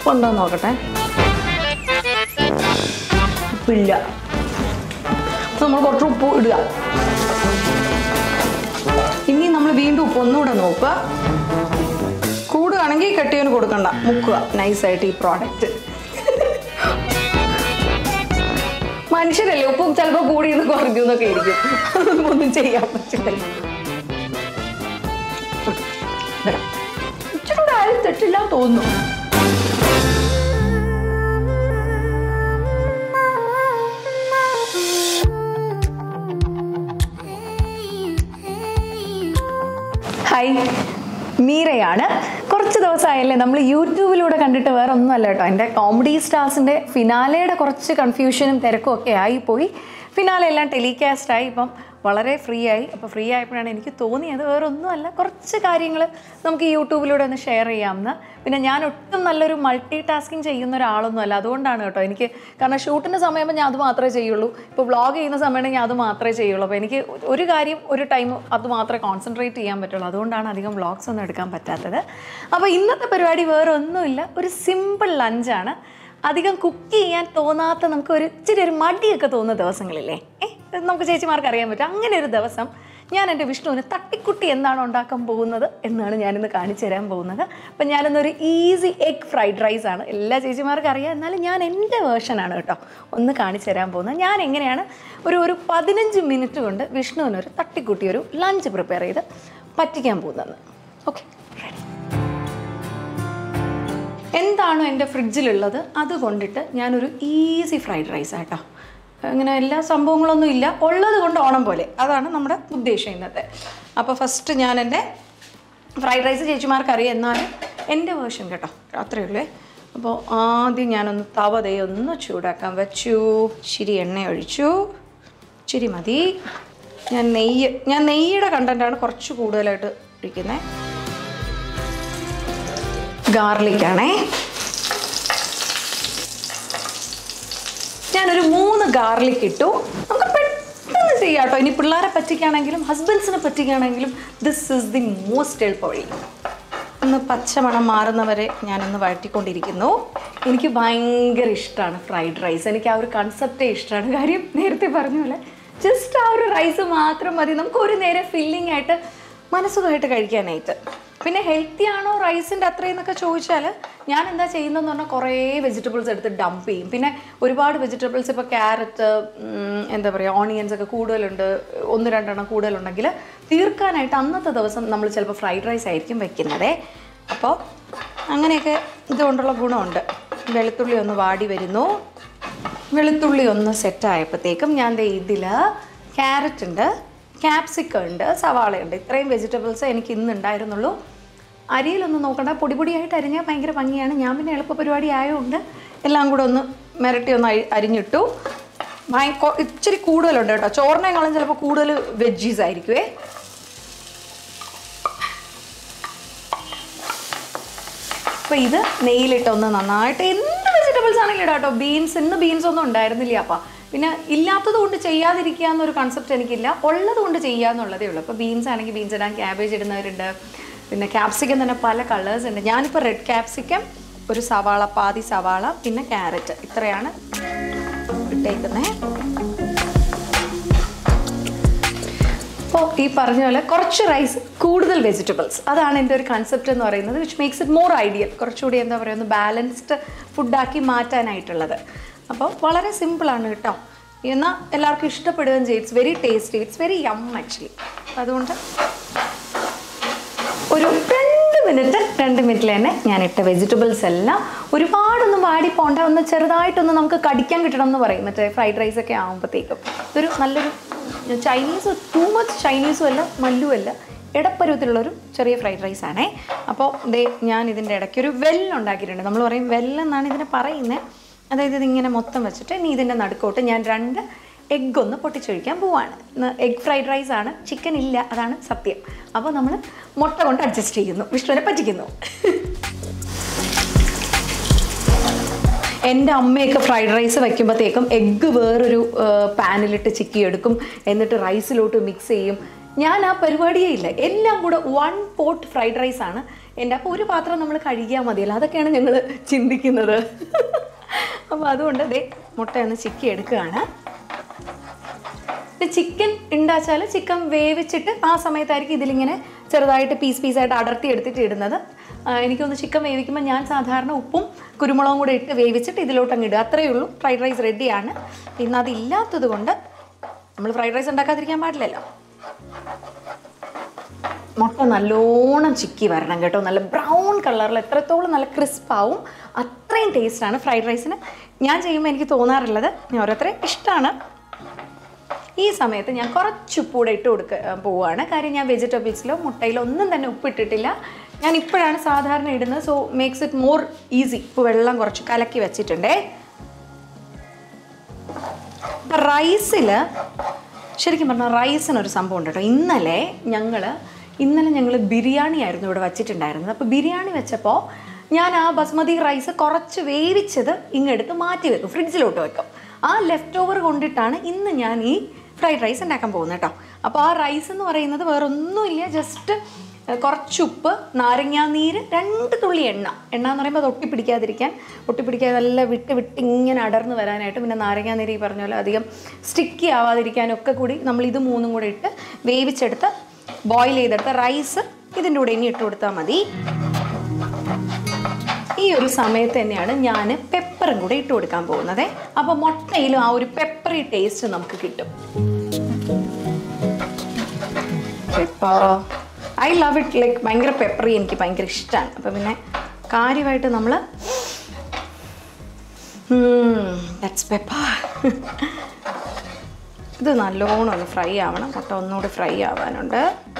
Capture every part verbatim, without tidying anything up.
ഉപ്പുണ്ടോ നോക്കട്ടെ. ഉപ്പില്ല. നമ്മൾ കുറച്ച് ഉപ്പ് ഇടുക. ഇനി നമ്മൾ വീണ്ടും ഉപ്പ് ഒന്നുകൂടെ നോക്കുക. കൂടുകയാണെങ്കിൽ കെട്ടിയവന് കൊടുക്കണ്ട, മുക്കുക നൈസായിട്ട് ഈ പ്രോഡക്റ്റ്. മനുഷ്യരല്ലേ, ഉപ്പും ചിലപ്പോൾ കൂടിയെന്ന് കുറഞ്ഞു എന്നൊക്കെ ഇരിക്കും. ഒന്നും ചെയ്യാൻ പറ്റില്ല. ഇച്ചിരി കൂടെ ആരും തെറ്റില്ല തോന്നുന്നു. ഹായ്, മീരയാണ്. കുറച്ച് ദിവസമായല്ലേ നമ്മൾ യൂട്യൂബിലൂടെ കണ്ടിട്ട്. വേറെ ഒന്നുമല്ല കേട്ടോ, എൻ്റെ കോമഡി സ്റ്റാർസിൻ്റെ ഫിനാലയുടെ കുറച്ച് കൺഫ്യൂഷനും തിരക്കും ഒക്കെ ആയിപ്പോയി. ഫിനാലെ എല്ലാം ടെലികാസ്റ്റായി. ഇപ്പം വളരെ ഫ്രീ ആയി. അപ്പോൾ ഫ്രീ ആയപ്പോഴാണ് എനിക്ക് തോന്നിയത് വേറെ ഒന്നുമല്ല, കുറച്ച് കാര്യങ്ങൾ നമുക്ക് യൂട്യൂബിലൂടെ ഒന്ന് ഷെയർ ചെയ്യാമെന്ന്. പിന്നെ ഞാൻ ഒട്ടും നല്ലൊരു മൾട്ടി ടാസ്കിങ് ചെയ്യുന്ന ഒരാളൊന്നും അല്ല. അതുകൊണ്ടാണ് കേട്ടോ എനിക്ക്, കാരണം ഷൂട്ടിൻ്റെ സമയമ്പോൾ ഞാൻ അത് മാത്രമേ ചെയ്യുള്ളൂ. ഇപ്പോൾ വ്ളോഗ് ചെയ്യുന്ന സമയമാണെങ്കിൽ ഞാൻ അത് മാത്രമേ ചെയ്യുള്ളൂ. അപ്പോൾ എനിക്ക് ഒരു കാര്യം ഒരു ടൈം അത് മാത്രമേ കോൺസെൻട്രേറ്റ് ചെയ്യാൻ പറ്റുള്ളൂ. അതുകൊണ്ടാണ് അധികം വ്ളോഗ്സ് ഒന്നും എടുക്കാൻ പറ്റാത്തത്. അപ്പോൾ ഇന്നത്തെ പരിപാടി വേറെ ഒന്നുമില്ല, ഒരു സിമ്പിൾ ലഞ്ചാണ്. അധികം കുക്ക് ചെയ്യാൻ തോന്നാത്ത, നമുക്ക് ഒരു ഇച്ചിരി ഒരു മടിയൊക്കെ തോന്നുന്ന ദിവസങ്ങളില്ലേ, ഏ നമുക്ക് ചേച്ചിമാർക്ക് അറിയാൻ പറ്റും. അങ്ങനെ ഒരു ദിവസം ഞാൻ എൻ്റെ വിഷ്ണുവിന് തട്ടിക്കുട്ടി എന്താണ് ഉണ്ടാക്കാൻ പോകുന്നത് എന്നാണ് ഞാനിന്ന് കാണിച്ചു തരാൻ പോകുന്നത്. അപ്പം ഞാനിന്നൊരു ഈസി എഗ് ഫ്രൈഡ് റൈസ് ആണ്. എല്ലാ ചേച്ചിമാർക്കും അറിയാം, എന്നാലും ഞാൻ എൻ്റെ വേർഷനാണ് കേട്ടോ ഒന്ന് കാണിച്ചു തരാൻ പോകുന്നത്. ഞാൻ എങ്ങനെയാണ് ഒരു ഒരു പതിനഞ്ച് മിനിറ്റ് കൊണ്ട് വിഷ്ണുവിനൊരു തട്ടിക്കുട്ടി ഒരു ലഞ്ച് പ്രിപ്പയർ ചെയ്ത് പറ്റിക്കാൻ പോകുന്നത്. ഓക്കെ, എന്താണോ എൻ്റെ ഫ്രിഡ്ജിലുള്ളത് അതുകൊണ്ടിട്ട് ഞാനൊരു ഈസി ഫ്രൈഡ് റൈസ് ആട്ടോ. അങ്ങനെ എല്ലാ സംഭവങ്ങളൊന്നും ഇല്ല, ഉള്ളത് കൊണ്ട് ഓണം പോലെ, അതാണ് നമ്മുടെ ഉദ്ദേശം ഇന്നത്തെ. അപ്പോൾ ഫസ്റ്റ് ഞാൻ എൻ്റെ ഫ്രൈഡ് റൈസ് ചേച്ചിമാർക്കറിയാം, എന്നാലും എൻ്റെ വേർഷൻ കേട്ടോ അത്രയേ ഉള്ളൂ. അപ്പോൾ ആദ്യം ഞാനൊന്ന് തവ ദേ ഒന്ന് ചൂടാക്കാൻ വെച്ചു. ഇച്ചിരി എണ്ണ ഒഴിച്ചു, ഇച്ചിരി മതി. ഞാൻ നെയ്യ് ഞാൻ നെയ്യുടെ കണ്ടൻറ്റാണ് കുറച്ച് കൂടുതലായിട്ട് ഒഴിക്കുന്നത്. ഗാർലിക്കാണേ, ഞാനൊരു മൂന്ന് ഗാർലിക് ഇട്ടു. നമുക്ക് പെട്ടെന്ന് ചെയ്യാം കേട്ടോ. ഇനി പിള്ളേരെ പറ്റിക്കുകയാണെങ്കിലും ഹസ്ബൻഡ്സിനെ പറ്റിക്കുകയാണെങ്കിലും ദിസ് ഈസ് ദി മോസ്റ്റ് എളുപ്പവഴി. ഒന്ന് പച്ചമണം മാറുന്നവരെ ഞാനൊന്ന് വഴറ്റിക്കൊണ്ടിരിക്കുന്നു. എനിക്ക് ഭയങ്കര ഇഷ്ടമാണ് ഫ്രൈഡ് റൈസ്. എനിക്ക് ആ ഒരു കൺസെപ്റ്റേ ഇഷ്ടമാണ്. കാര്യം നേരത്തെ പറഞ്ഞ പോലെ ജസ്റ്റ് ആ ഒരു റൈസ് മാത്രം മതി നമുക്ക് ഒരു നേരം ഫില്ലിംഗ് ആയിട്ട് മനസ്സുഖമായിട്ട് കഴിക്കാനായിട്ട്. പിന്നെ ഹെൽത്തി ആണോ റൈസിൻ്റെ അത്രയെന്നൊക്കെ ചോദിച്ചാൽ ഞാൻ എന്താ ചെയ്യുന്നതെന്ന് പറഞ്ഞാൽ കുറേ വെജിറ്റബിൾസ് എടുത്ത് ഡംപ് ചെയ്യും. പിന്നെ ഒരുപാട് വെജിറ്റബിൾസ്, ഇപ്പോൾ ക്യാരറ്റ്, എന്താ പറയുക, ഓണിയൻസ് ഒക്കെ കൂടുതലുണ്ട്, ഒന്ന് രണ്ടെണ്ണം കൂടുതലുണ്ടെങ്കിൽ തീർക്കാനായിട്ട് അന്നത്തെ ദിവസം നമ്മൾ ചിലപ്പോൾ ഫ്രൈഡ് റൈസ് ആയിരിക്കും വെക്കുന്നത്. അപ്പോൾ അങ്ങനെയൊക്കെ ഇതുകൊണ്ടുള്ള ഗുണമുണ്ട്. വെളുത്തുള്ളി ഒന്ന് വാടി വരുന്നു. വെളുത്തുള്ളി ഒന്ന് സെറ്റായപ്പോഴത്തേക്കും ഞാൻ ദേ ഇതിൽ ക്യാരറ്റ് ഉണ്ട്, ക്യാപ്സിക്കം ഉണ്ട്, സവാളയുണ്ട്. ഇത്രയും വെജിറ്റബിൾസ് എനിക്ക് ഇന്ന് ഉണ്ടായിരുന്നുള്ളൂ. അരിയിലൊന്നും നോക്കണ്ട, പൊടി പൊടിയായിട്ട് അരിഞ്ഞാൽ ഭയങ്കര ഭംഗിയാണ്. ഞാൻ പിന്നെ എളുപ്പ പരിപാടി ആയതുകൊണ്ട് എല്ലാം കൂടെ ഒന്ന് മിരട്ടി ഒന്ന് അരിഞ്ഞിട്ടു. ഭയ ഇച്ചിരി കൂടുതലുണ്ട് കേട്ടോ, ചോറിനേക്കാളും ചിലപ്പോൾ കൂടുതൽ വെജീസ് ആയിരിക്കുമേ. അപ്പോൾ ഇത് നെയ്യിലിട്ടൊന്ന് നന്നായിട്ട്, എന്ത് വെജിറ്റബിൾസ് ആണെങ്കിലും ഇടാം കേട്ടോ. ബീൻസ്, ഇന്ന് ബീൻസ് ഒന്നും ഉണ്ടായിരുന്നില്ല. അപ്പം പിന്നെ ഇല്ലാത്തത് കൊണ്ട് ചെയ്യാതിരിക്കുക എന്നൊരു കൺസെപ്റ്റ് എനിക്കില്ല, ഉള്ളത് കൊണ്ട് ചെയ്യുക എന്നുള്ളതേ ഉള്ളൂ. അപ്പോൾ ബീൻസ് ആണെങ്കിൽ ബീൻസ് ഇടാൻ, ക്യാബേജ് ഇടുന്നവരുണ്ട്, പിന്നെ ക്യാപ്സിക്കം തന്നെ പല കളേഴ്സ് ഉണ്ട്. ഞാനിപ്പോൾ റെഡ് ക്യാപ്സിക്കം, ഒരു സവാള, പാതി സവാള, പിന്നെ ക്യാരറ്റ്, ഇത്രയാണ് ഇട്ടേക്കുന്നത്. അപ്പോൾ ഈ പറഞ്ഞ പോലെ കുറച്ച് റൈസ്, കൂടുതൽ വെജിറ്റബിൾസ്, അതാണ് എൻ്റെ ഒരു കൺസെപ്റ്റ് എന്ന് പറയുന്നത്. Which makes it more ideal, കുറച്ചുകൂടി എന്താ പറയുക, ഒന്ന് ബാലൻസ്ഡ് ഫുഡാക്കി മാറ്റാനായിട്ടുള്ളത്. അപ്പോൾ വളരെ സിമ്പിളാണ് കേട്ടോ. എന്നാൽ എല്ലാവർക്കും ഇഷ്ടപ്പെടുകയും ചെയ്യും. It's very tasty, it's very yum actually. അതുകൊണ്ട് ഒരു രണ്ട് മിനിറ്റ് രണ്ട് മിനിറ്റിൽ തന്നെ ഞാൻ ഇട്ട വെജിറ്റബിൾസ് എല്ലാം ഒരുപാടൊന്നും വാടി പോണ്ട, ഒന്ന് ചെറുതായിട്ടൊന്ന് നമുക്ക് കടിക്കാൻ കിട്ടണം എന്ന് പറയും മറ്റേ ഫ്രൈഡ് റൈസ് ഒക്കെ ആകുമ്പോഴത്തേക്കും. ഇതൊരു നല്ലൊരു ചൈനീസ്, ടൂ മച്ച് ചൈനീസും അല്ല മല്ലും അല്ല, ഇടപ്പരുവത്തിലുള്ളൊരു ചെറിയ ഫ്രൈഡ് റൈസ് ആണേ. അപ്പോൾ ദേ ഞാൻ ഇതിൻ്റെ ഇടയ്ക്ക് ഒരു വെല്ലുണ്ടാക്കിയിട്ടുണ്ട്. നമ്മൾ പറയും വെല്ലെന്നാണ് ഇതിനെ പറയുന്നത്. അതായത് ഇതിങ്ങനെ മൊത്തം വെച്ചിട്ട് ഇനി ഇതിൻ്റെ നടുക്കോട്ട് ഞാൻ രണ്ട് എഗ്ഗ് ഒന്ന് പൊട്ടിച്ചൊഴിക്കാൻ പോവാണ്. എഗ് ഫ്രൈഡ് റൈസ് ആണ്, ചിക്കൻ ഇല്ല, അതാണ് സത്യം. അപ്പോൾ നമ്മൾ മുട്ട കൊണ്ട് അഡ്ജസ്റ്റ് ചെയ്യുന്നു, വിഷ്ണുവിനെ പറ്റിക്കുന്നു. എൻ്റെ അമ്മയൊക്കെ ഫ്രൈഡ് റൈസ് വയ്ക്കുമ്പോഴത്തേക്കും എഗ്ഗ് വേറൊരു പാനിലിട്ട് ചിക്കിയെടുക്കും, എന്നിട്ട് റൈസിലോട്ട് മിക്സ് ചെയ്യും. ഞാൻ ആ പരിപാടിയേ ഇല്ല, എല്ലാം കൂടെ വൺ പോട്ട് ഫ്രൈഡ് റൈസാണ് എൻ്റെ അപ്പോൾ ഒരു പാത്രം നമ്മൾ കഴുകിയാൽ മതിയല്ലോ, അതൊക്കെയാണ് ഞങ്ങൾ ചിന്തിക്കുന്നത്. അപ്പോൾ അതുകൊണ്ട് ദേ മുട്ടയൊന്ന് ചിക്കി എടുക്കുകയാണ്. ചിക്കൻ ഉണ്ടാച്ചാൽ ചിക്കൻ വേവിച്ചിട്ട് ആ സമയത്തായിരിക്കും ഇതിലിങ്ങനെ ചെറുതായിട്ട് പീസ് പീസായിട്ട് അടർത്തി എടുത്തിട്ട് ഇടുന്നത്. എനിക്കൊന്ന് ചിക്കൻ വേവിക്കുമ്പോൾ ഞാൻ സാധാരണ ഉപ്പും കുരുമുളകും കൂടെ ഇട്ട് വേവിച്ചിട്ട് ഇതിലോട്ടങ്ങ് ഇടുക, അത്രയേ ഉള്ളൂ. ഫ്രൈഡ് റൈസ് റെഡിയാണ്. ഇന്ന് അതില്ലാത്തത് കൊണ്ട് നമ്മൾ ഫ്രൈഡ് റൈസ് ഉണ്ടാക്കാതിരിക്കാൻ പാടില്ലല്ലോ. മുട്ട നല്ലോണം ചിക്കി വരണം കേട്ടോ, നല്ല ബ്രൗൺ കളറിൽ, എത്രത്തോളം നല്ല ക്രിസ്പാവും അത്രയും ടേസ്റ്റാണ് ഫ്രൈഡ് റൈസിന്. ഞാൻ ചെയ്യുമ്പോൾ എനിക്ക് തോന്നാറുള്ളത്, ഞാൻ ഓരോരുത്തരെ ഇഷ്ടമാണ്. ഈ സമയത്ത് ഞാൻ കുറച്ച് ഉപ്പൂടെ ഇട്ട് കൊടുക്കാൻ പോവുകയാണ്. കാര്യം ഞാൻ വെജിറ്റബിൾസിലോ മുട്ടയിലോ ഒന്നും തന്നെ ഉപ്പിട്ടിട്ടില്ല. ഞാൻ ഇപ്പോഴാണ് സാധാരണ ഇടുന്നത്. So makes it more easy. ഇപ്പോൾ വെള്ളം കുറച്ച് കലക്കി വെച്ചിട്ടുണ്ടേ. ഇപ്പം റൈസിൽ ശരിക്കും പറഞ്ഞാൽ റൈസിനൊരു സംഭവം ഉണ്ട് കേട്ടോ. ഇന്നലെ ഞങ്ങൾ ഇന്നലെ ഞങ്ങൾ ബിരിയാണി ആയിരുന്നു ഇവിടെ വച്ചിട്ടുണ്ടായിരുന്നത്. അപ്പോൾ ബിരിയാണി വെച്ചപ്പോൾ ഞാൻ ആ ബസ്മതി റൈസ് കുറച്ച് വേവിച്ചത് ഇങ്ങെടുത്ത് മാറ്റി വെക്കും, ഫ്രിഡ്ജിലോട്ട് വെക്കും. ആ ലെഫ്റ്റ് ഓവർ കൊണ്ടിട്ടാണ് ഇന്ന് ഞാൻ ഈ ഫ്രൈഡ് റൈസ് ഉണ്ടാക്കാൻ പോകുന്നത് കേട്ടോ. അപ്പോൾ ആ റൈസ് എന്ന് പറയുന്നത് വേറൊന്നുമില്ല, ജസ്റ്റ് കുറച്ച് ഉപ്പ്, നാരങ്ങാനീര്, രണ്ട് തുള്ളി എണ്ണ. എണ്ണ എന്ന് പറയുമ്പോൾ അത് ഒട്ടിപ്പിടിക്കാതിരിക്കാൻ, ഒട്ടിപ്പിടിക്കാതെ നല്ല വിട്ട് വിട്ട് ഇങ്ങനെ അടർന്ന് വരാനായിട്ട്, പിന്നെ നാരങ്ങാനീര് ഈ പറഞ്ഞ പോലെ അധികം സ്റ്റിക്കി ആവാതിരിക്കാനൊക്കെ കൂടി നമ്മൾ ഇത് മൂന്നും കൂടെ ഇട്ട് വേവിച്ചെടുത്ത് ബോയിൽ ചെയ്തെടുത്ത റൈസ് ഇതിൻ്റെ കൂടെ ഇനി ഇട്ട് കൊടുത്താൽ മതി. ഈ ഒരു സമയത്ത് തന്നെയാണ് ഞാൻ പെപ്പറും കൂടെ ഇട്ട് കൊടുക്കാൻ പോകുന്നത്. അപ്പോൾ മുട്ടയിലും ആ ഒരു പെപ്പറി ടേസ്റ്റ് നമുക്ക് കിട്ടും. Pepper I love it, like ഭയങ്കര പെപ്പറി എനിക്ക് ഭയങ്കര ഇഷ്ടമാണ്. അപ്പം പിന്നെ കാര്യമായിട്ട് നമ്മൾ ദാറ്റ്സ് പെപ്പർ. ഇത് നല്ലോണം ഒന്ന് ഫ്രൈ ആവണം, മുട്ട ഒന്നുകൂടി ഫ്രൈ ആവാനുണ്ട്.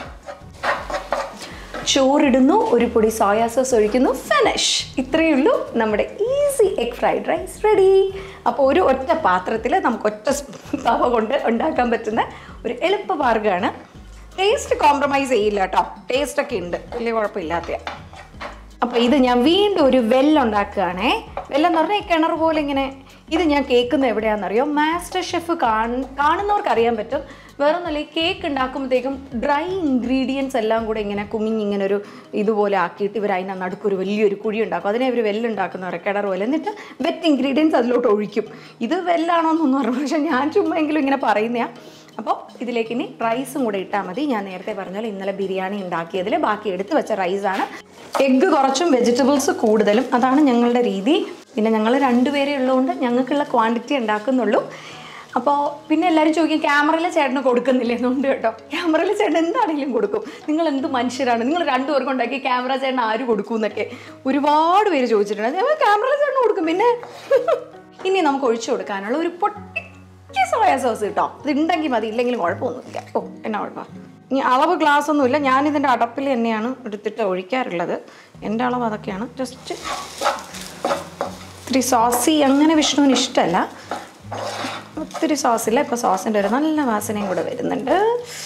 ചോറിടുന്നു, ഒരു പൊടി സോയാ സോസ് ഒഴിക്കുന്നു, ഫിനിഷ്. ഇത്രയേ ഉള്ളൂ, നമ്മുടെ easy egg fried rice ready. അപ്പോൾ ഒരു ഒറ്റ പാത്രത്തിൽ നമുക്ക് ഒറ്റ തവ കൊണ്ട് ഉണ്ടാക്കാൻ പറ്റുന്ന ഒരു എളുപ്പ മാർഗ്ഗമാണ്. ടേസ്റ്റ് കോംപ്രമൈസ് ചെയ്യില്ല കേട്ടോ, ടേസ്റ്റൊക്കെ ഉണ്ട്, വലിയ കുഴപ്പമില്ലാത്ത. അപ്പോൾ ഇത് ഞാൻ വീണ്ടും ഒരു വെല്ലം ഉണ്ടാക്കുകയാണേ. വെല്ലം എന്ന് പറഞ്ഞാൽ ഈ കിണർ പോലെ ഇങ്ങനെ. ഇത് ഞാൻ കേൾക്കുന്നത് എവിടെയാണെന്നറിയോ? മാസ്റ്റർ ഷെഫ് കാണുന്നവർക്ക് അറിയാൻ പറ്റും. വേറൊന്നുമല്ല, ഈ കേക്ക് ഉണ്ടാക്കുമ്പോഴത്തേക്കും ഡ്രൈ ഇൻഗ്രീഡിയൻസ് എല്ലാം കൂടെ ഇങ്ങനെ കുമിഞ്ഞ് ഇങ്ങനെ ഒരു ഇതുപോലെ ആക്കിയിട്ട് ഇവർ അതിന് നടുക്കൊരു വലിയൊരു കുഴി ഉണ്ടാക്കും. അതിനെ ഇവർ വെല്ലുണ്ടാക്കുന്നവരെ കിണർ പോലെ. എന്നിട്ട് വെറ്റ് ഇൻഗ്രീഡിയൻസ് അതിലോട്ട് ഒഴിക്കും. ഇത് വെല്ലാണോ എന്നൊന്നും അറിയില്ല, പക്ഷേ ഞാൻ ചുമ്മെങ്കിലും ഇങ്ങനെ പറയുന്നതാണ്. അപ്പോൾ ഇതിലേക്ക് ഇനി റൈസും കൂടെ ഇട്ടാൽ മതി. ഞാൻ നേരത്തെ പറഞ്ഞ പോലെ ഇന്നലെ ബിരിയാണി ഉണ്ടാക്കിയതിൽ ബാക്കി എടുത്ത് വെച്ച റൈസാണ്. എഗ്ഗ് കുറച്ചും വെജിറ്റബിൾസ് കൂടുതലും, അതാണ് ഞങ്ങളുടെ രീതി. പിന്നെ ഞങ്ങൾ രണ്ടുപേരേ ഉള്ളതുകൊണ്ട് ഞങ്ങൾക്കുള്ള ക്വാണ്ടിറ്റി ഉണ്ടാക്കുന്നുള്ളൂ. അപ്പോൾ പിന്നെ എല്ലാവരും ചോദിക്കും, ക്യാമറയിൽ ചേട്ടന് കൊടുക്കുന്നില്ല എന്നുണ്ട് കേട്ടോ. ക്യാമറയിൽ ചേട്ടൻ എന്താണെങ്കിലും കൊടുക്കും. നിങ്ങൾ എന്ത് മനുഷ്യരാണ്, നിങ്ങൾ രണ്ടുപേർക്കും ഉണ്ടാക്കി ക്യാമറ ചേട്ടൻ ആര് കൊടുക്കും എന്നൊക്കെ ഒരുപാട് പേര് ചോദിച്ചിട്ടുണ്ട്. ഞങ്ങൾ ക്യാമറയിൽ ചേട്ടന് കൊടുക്കും. പിന്നെ ഇനി നമുക്ക് ഒഴിച്ചു കൊടുക്കാനുള്ള ഒരു പൊട്ടി സോയാ സോസ് കിട്ടോ. ഇത് ഉണ്ടെങ്കിൽ മതി, ഇല്ലെങ്കിലും കുഴപ്പമൊന്നുമില്ല. ഓ എന്നാ കുഴപ്പം. ഇനി അളവ് ഗ്ലാസ് ഒന്നുമില്ല, ഞാനിതിൻ്റെ അടപ്പിൽ തന്നെയാണ് എടുത്തിട്ട് ഒഴിക്കാറുള്ളത്. എൻ്റെ അളവ് അതൊക്കെയാണ്. ജസ്റ്റ് ഇത്തിരി സോസി അങ്ങനെ വിഷ്ണുവിന് ഇഷ്ടമല്ല, ഒത്തിരി സോസില്ല. ഇപ്പോൾ സോസിൻ്റെ ഒരു നല്ല വാസനയും കൂടെ വരുന്നുണ്ട്.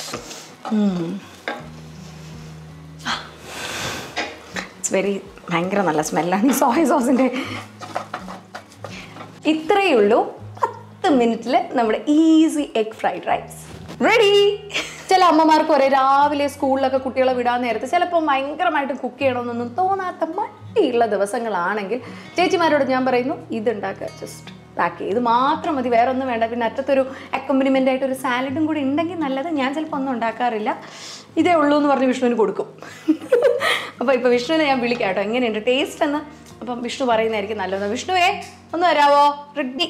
ഇറ്റ്സ് വെരി ഭയങ്കര നല്ല സ്മെല്ലാണ് ഈ സോയ സോസിൻ്റെ. ഇത്രയേ ഉള്ളൂ, പത്ത് മിനിറ്റിൽ നമ്മുടെ easy egg fried rice ready. ചില അമ്മമാർക്ക് ഒരേ രാവിലെ സ്കൂളിലൊക്കെ കുട്ടികളെ വിടാൻ നേരത്ത് ചിലപ്പോൾ ഭയങ്കരമായിട്ട് കുക്ക് ചെയ്യണമെന്നൊന്നും തോന്നാത്ത മടിയുള്ള ദിവസങ്ങളാണെങ്കിൽ ചേച്ചിമാരോട് ഞാൻ പറയുന്നു, ഇതുണ്ടാക്കുക, ജസ്റ്റ് പാക്ക് ചെയ്ത് ഇത് മാത്രം മതി, വേറെ ഒന്നും വേണ്ട. പിന്നെ അറ്റത്തൊരു അക്കോമ്പനിമെൻ്റ് ആയിട്ട് ഒരു സാലഡും കൂടി ഉണ്ടെങ്കിൽ നല്ലത്. ഞാൻ ചിലപ്പോൾ ഒന്നും ഉണ്ടാക്കാറില്ല, ഇതേ ഉള്ളൂ എന്ന് പറഞ്ഞ് വിഷ്ണുവിന് കൊടുക്കും. അപ്പോൾ ഇപ്പോൾ വിഷ്ണുവിനെ ഞാൻ വിളിക്കാം കേട്ടോ, എങ്ങനെയുണ്ട് ടേസ്റ്റ് എന്ന്. അപ്പം വിഷ്ണു പറയുന്നതായിരിക്കും നല്ലത്. വിഷ്ണുവേ ഒന്ന് വരാവോ? റെഡി.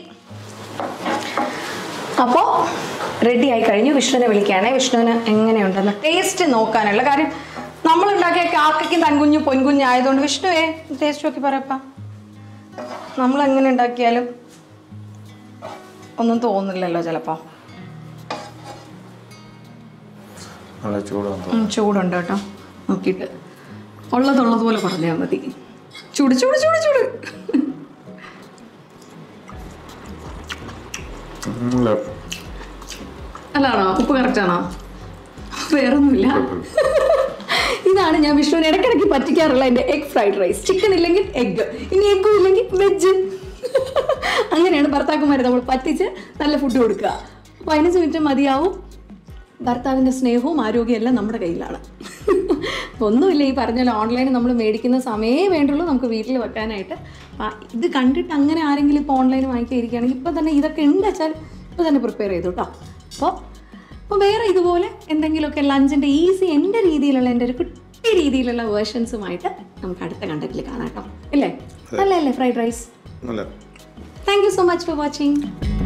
അപ്പോൾ റെഡി ആയി കഴിഞ്ഞു. വിഷ്ണുവിനെ വിളിക്കുകയാണെ വിഷ്ണുവിന് എങ്ങനെയുണ്ടെന്ന് ടേസ്റ്റ് നോക്കാനുള്ള കാര്യം. നമ്മളുണ്ടാക്കിയ കാക്കയ്ക്കും തൻകുഞ്ഞു പൊൻകുഞ്ഞായതുകൊണ്ട് വിഷ്ണുവേ ടേസ്റ്റ് നോക്കി പറയപ്പാ. നമ്മളെങ്ങനെ ഉണ്ടാക്കിയാലും ഒന്നും തോന്നില്ലല്ലോ ചിലപ്പോൾ. ചൂടുണ്ട് കേട്ടോ, നോക്കിയിട്ട് ഉള്ളതുള്ളതുപോലെ പറഞ്ഞാൽ മതി. ചൂട് ചൂട് ചൂട് ചൂട്. അല്ലാണോ? ഉപ്പ് കറക്റ്റാണോ? വേറൊന്നുമില്ല. ഇതാണ് ഞാൻ വിഷ്ണുവിനെ ഇടയ്ക്കിടയ്ക്ക് പറ്റിക്കാറുള്ള എൻ്റെ എഗ് ഫ്രൈഡ് റൈസ്. ചിക്കൻ ഇല്ലെങ്കിൽ എഗ്ഗ്, ഇനി എഗ്ഗും ഇല്ലെങ്കിൽ വെജ്. അങ്ങനെയാണ് ഭർത്താക്കന്മാരെ നമ്മൾ പറ്റിച്ച് നല്ല ഫുഡ് കൊടുക്കുക. പതിനഞ്ച് മിനിറ്റ് മതിയാവും. ഭർത്താവിൻ്റെ സ്നേഹവും ആരോഗ്യവും എല്ലാം നമ്മുടെ കയ്യിലാണ്. ഒന്നുമില്ല, ഈ പറഞ്ഞാൽ ഓൺലൈനിൽ നമ്മൾ മേടിക്കുന്ന സമയമേ വേണ്ടുള്ളൂ നമുക്ക് വീട്ടിൽ വെക്കാനായിട്ട്. ഇത് കണ്ടിട്ട് അങ്ങനെ ആരെങ്കിലും ഇപ്പോൾ ഓൺലൈൻ വാങ്ങിക്കാതിരിക്കുകയാണെങ്കിൽ ഇപ്പോൾ തന്നെ ഇതൊക്കെ ഉണ്ട് വെച്ചാൽ ഇപ്പോൾ തന്നെ പ്രിപ്പയർ ചെയ്തു കേട്ടോ. അപ്പോൾ അപ്പോൾ വേറെ ഇതുപോലെ എന്തെങ്കിലുമൊക്കെ ലഞ്ചിൻ്റെ ഈസി എൻ്റെ രീതിയിലുള്ള എൻ്റെ ഒരു കുട്ടി രീതിയിലുള്ള വേർഷൻസുമായിട്ട് നമുക്ക് അടുത്ത കണ്ടന്റിൽ കാണാം കേട്ടോ. ഇല്ലേ? നല്ലല്ലേ fried rice? Thank you so much for watching.